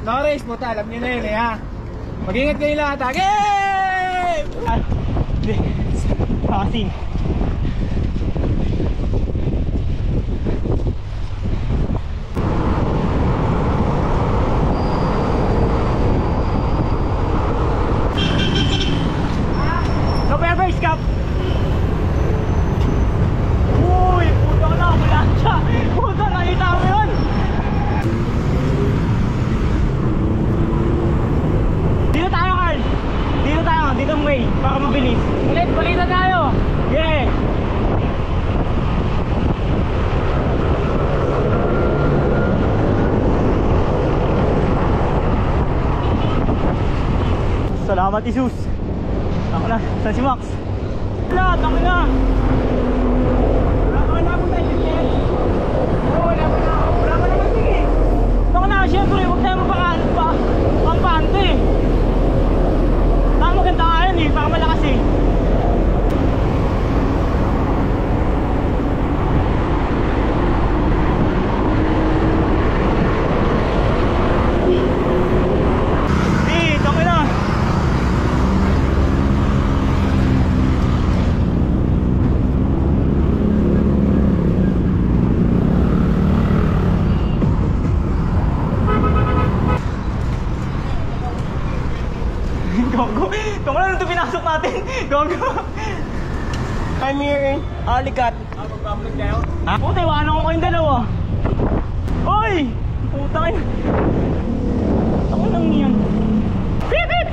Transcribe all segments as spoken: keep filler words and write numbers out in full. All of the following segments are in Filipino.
no race, puta, alam niyo na yun eh ha. Mag-ingat kayo lahat ha. Game! Ah, kasi November Cup. Uy, puto na, wala siya. Puto, nakita mo yun. Dito tayo, Carl. Dito tayo, dito may, baka mabilis. Ulit, balita tayo. Yeah. Salamat, Isus. Ako na, saan si Max? Wala, ako na. Wala po tayo yun. Wala po na. Wala po naman sige. Ako na, syempre, huwag tayo mapakaan pa. Pampante eh. Baka maganda nga yun eh, baka malakas eh. Dito, ako na. Gogo. Kung ano ito pinasok natin. Gogo. I'm here in Alicat. Ha? Puta, iwanan ko kayong dalawa. Oy! Puta kayo. Ako lang yan. Pip! Pip!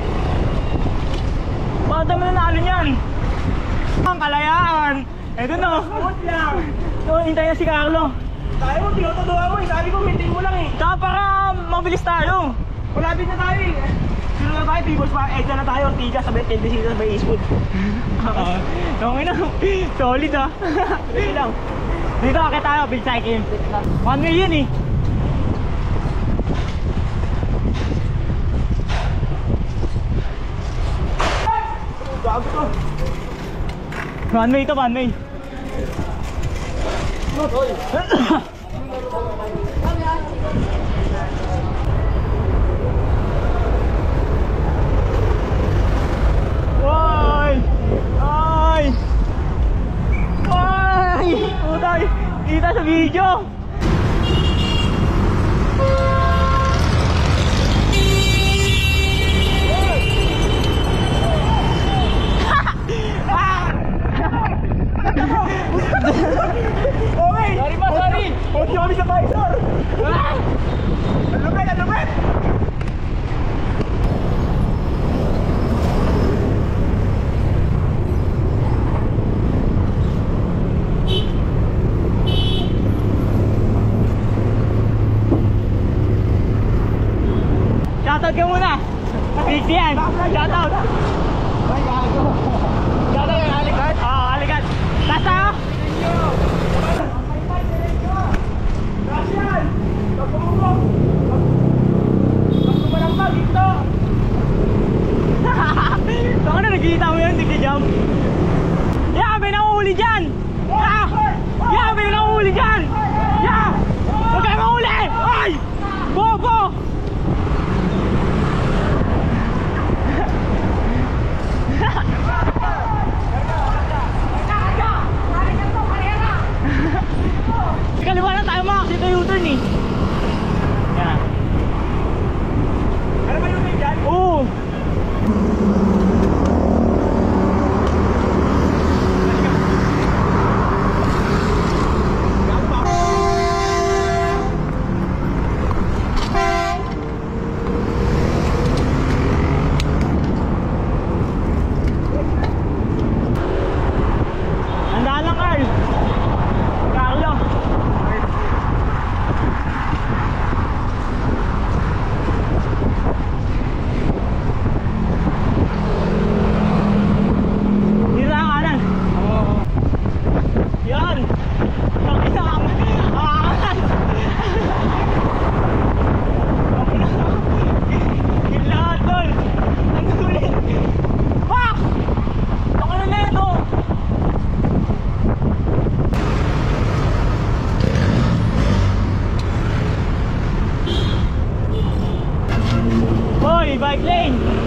Baka naman nanalo niyan. Ang kalayaan. Eto na. Huwag lang. So, hintay na si Carlo. Tayo mo, tinutuduhan mo eh. Sabi ko, maintain mo lang eh. Saka para mabilis tayo. Malapit na tayo eh. Sino na tayo? People's Park. Edsa na tayo. Ortiga. Sabi, tendency na sa Eastwood. Uh, okay na. Solid ah. Sige lang. Dito akit tayo, build cycle. One way yun eh. Gago to. One way to, one way. Ay! Ay! Ay! Putay! Kita sa video! Okay! Sorry pa, sorry! Huwag niyo kami sa visor! Ang lupit, ang lupit! Shoutout ka muna! Big yan! Shoutout! Ay, gago! Gago yung Alicat? Oo, oh, alikat! Taas tayo! Gracias! Pagpumulong! Pagpumalambag, ito! Saan na nagkikita mo yun? Nagki-jump? Yeah! May nakahuli dyan! Yeah! Yeah! May nakahuli dyan! Yeah! Huwag kayo mahuli! Ay! Bobo! may bike lane.